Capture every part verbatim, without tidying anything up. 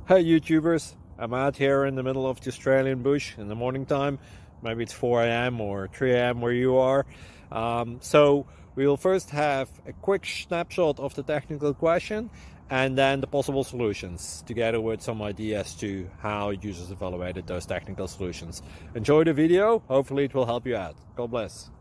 Hey YouTubers, I'm out here in the middle of the Australian bush in the morning time. Maybe it's four A M or three A M where you are. Um, so we'll first have a quick snapshot of the technical question and then the possible solutions, together with some ideas to how users evaluated those technical solutions. Enjoy the video, hopefully it will help you out. God bless.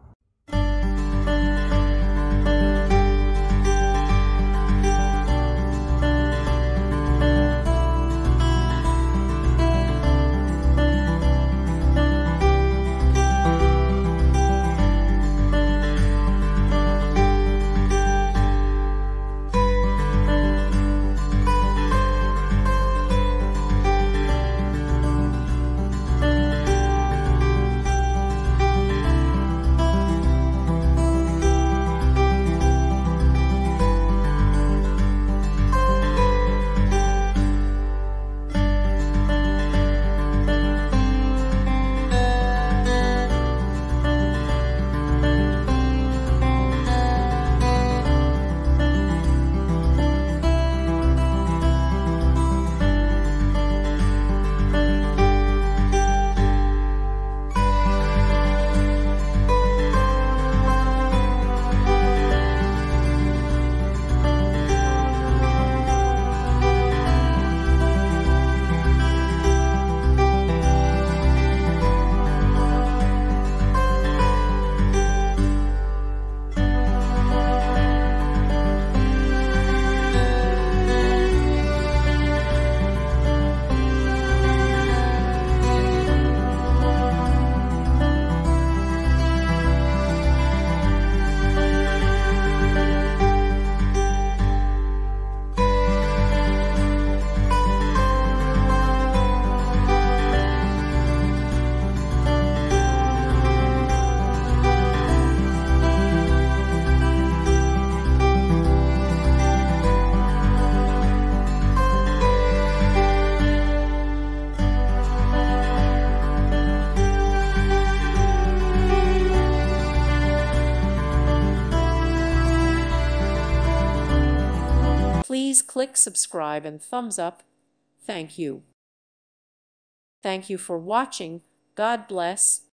Please click subscribe and thumbs up. Thank you. Thank you for watching. God bless.